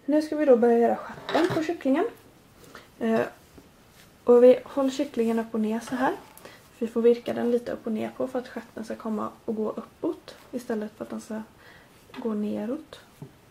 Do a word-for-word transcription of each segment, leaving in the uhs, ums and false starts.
Nu ska vi då börja göra stjärten på kycklingen. Eh, och vi håller kycklingen upp och ner så här. Vi får virka den lite upp och ner på för att stjärten ska komma och gå uppåt istället för att den ska gå neråt.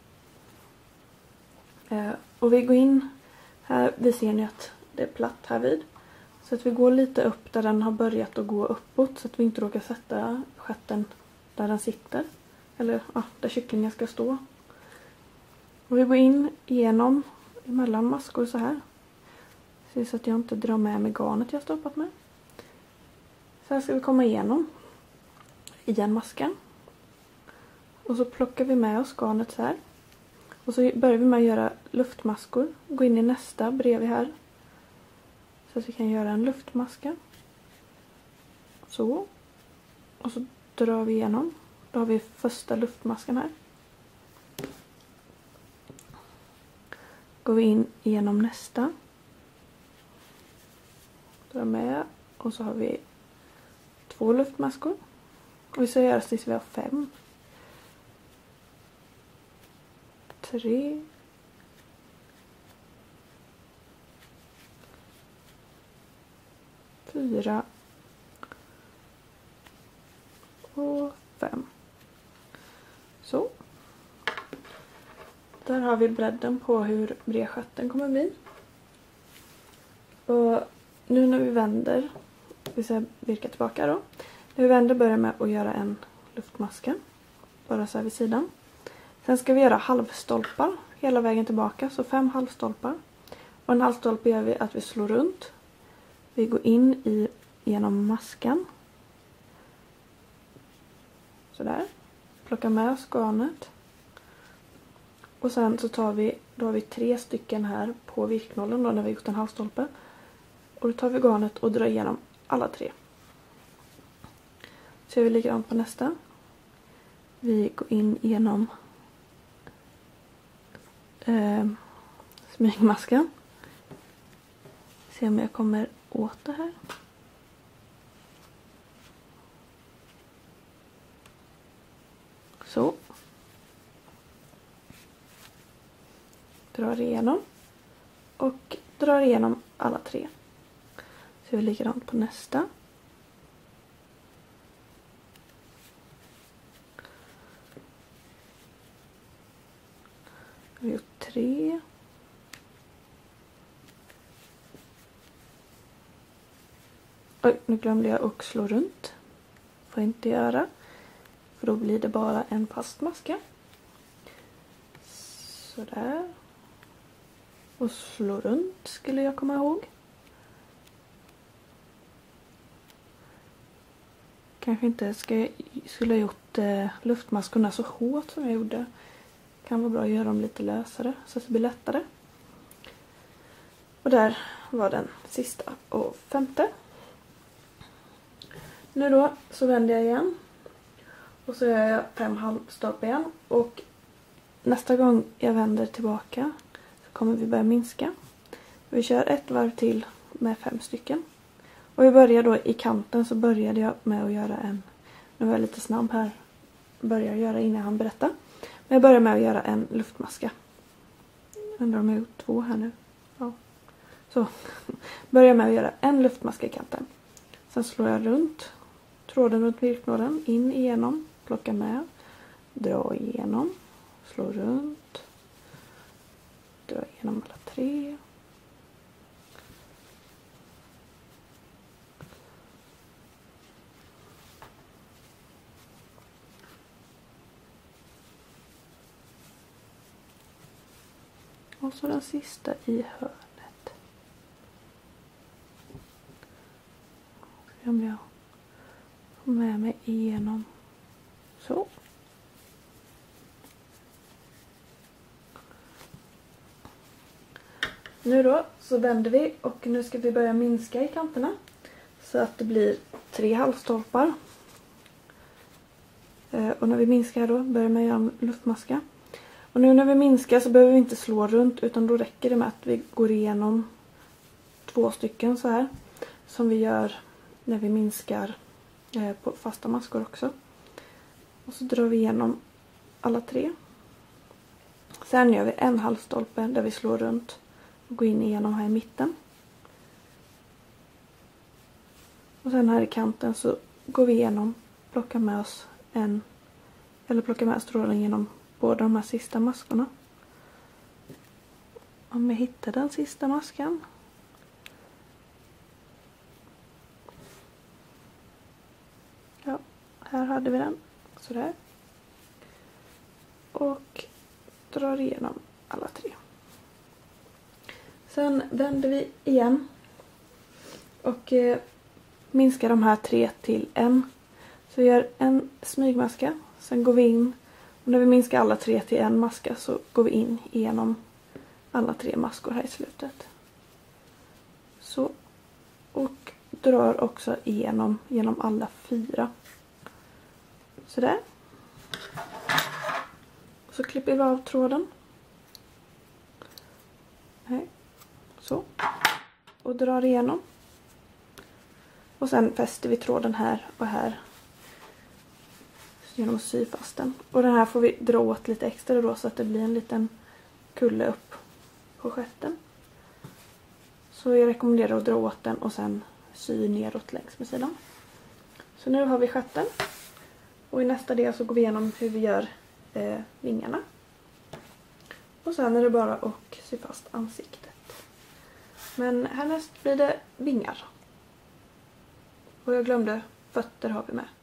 Eh, och vi går in här, vi ser ni att det är platt här vid. Så att vi går lite upp där den har börjat att gå uppåt så att vi inte råkar sätta stjärten där den sitter. Eller ja, där kycklingen ska stå. Och vi går in igenom emellan maskor så här. Så att jag inte drar med mig garnet jag stoppat med. Så här ska vi komma igenom igen masken. Och så plockar vi med oss garnet så här. Och så börjar vi med att göra luftmaskor. Gå in i nästa bredvid här. Så att vi kan göra en luftmaska. Så. Och så drar vi igenom. Då har vi första luftmasken här. Går vi in igenom nästa. Drar med. Och så har vi två luftmaskor. Och vi ska göra tills vi har fem. Tre. Fyra. Och fem. Så. Där har vi bredden på hur bred stjärten kommer bli. Och nu när vi vänder, vi ska virka tillbaka då. När vi vänder börjar med att göra en luftmaska. Bara så här vid sidan. Sen ska vi göra halvstolpar hela vägen tillbaka. Så fem halvstolpar. Och en halvstolpe gör vi att vi slår runt. Vi går in i genom maskan. Sådär. Plockar med oss garnet. Och sen så tar vi, då har vi tre stycken här på virknålen då när vi gjort en halvstolpe. Och då tar vi garnet och drar igenom alla tre. Så gör vi likadant på nästa. Vi går in genom eh, smygmasken. Se om jag kommer åt det här. Så. Drar igenom. Och drar igenom alla tre. Så gör vi likadant på nästa. Vi har gjort tre. Oj, nu glömde jag att slå runt. Får inte göra. För då blir det bara en fast maska. Sådär. Och slå runt skulle jag komma ihåg. Kanske inte ska, skulle ha gjort eh, luftmaskorna så hårt som jag gjorde. Kan vara bra att göra dem lite lösare så att det blir lättare. Och där var den sista och femte. Nu då så vänder jag igen. Och så gör jag fem halvstolpar igen. Och nästa gång jag vänder tillbaka så kommer vi börja minska. Vi kör ett varv till med fem stycken. Och vi börjar då i kanten så började jag med att göra en. Nu var jag lite snabb här. Börjar göra innan han berättar. Men jag börjar med att göra en luftmaska. Undrar om jag har gjort två här nu. Ja. Så. Börjar med att göra en luftmaska i kanten. Sen slår jag runt. Tråden runt virknålen. In igenom. Plocka med. Dra igenom. Slå runt. Dra igenom alla tre. Och så den sista i hörnet. Se om jag får med mig igenom. Så. Nu då så vänder vi och nu ska vi börja minska i kanterna. Så att det blir tre halvstolpar. Och när vi minskar då börjar man göra en luftmaska. Och nu när vi minskar så behöver vi inte slå runt utan då räcker det med att vi går igenom två stycken så här. Som vi gör när vi minskar på fasta maskor också. Och så drar vi igenom alla tre. Sen gör vi en halvstolpe där vi slår runt och går in igenom här i mitten. Och sen här i kanten så går vi igenom, plockar med oss en, eller plockar med strålen genom båda de här sista maskorna. Om jag hittar den sista masken. Ja, här hade vi den. Sådär. Och drar igenom alla tre. Sen vänder vi igen. Och eh, minskar de här tre till en. Så vi gör en smygmaska. Sen går vi in. Och när vi minskar alla tre till en maska så går vi in igenom alla tre maskor här i slutet. Så. Och drar också igenom genom alla fyra. Sådär. Och så klipper vi av tråden. Här. Så. Och drar igenom. Och sen fäster vi tråden här och här. Genom att sy fast den. Och den här får vi dra åt lite extra då så att det blir en liten kulle upp på stjärten. Så jag rekommenderar att dra åt den och sen sy neråt längs med sidan. Så nu har vi stjärten. Och i nästa del så går vi igenom hur vi gör eh, vingarna. Och sen är det bara att sy fast ansiktet. Men härnäst blir det vingar. Och jag glömde, fötter har vi med.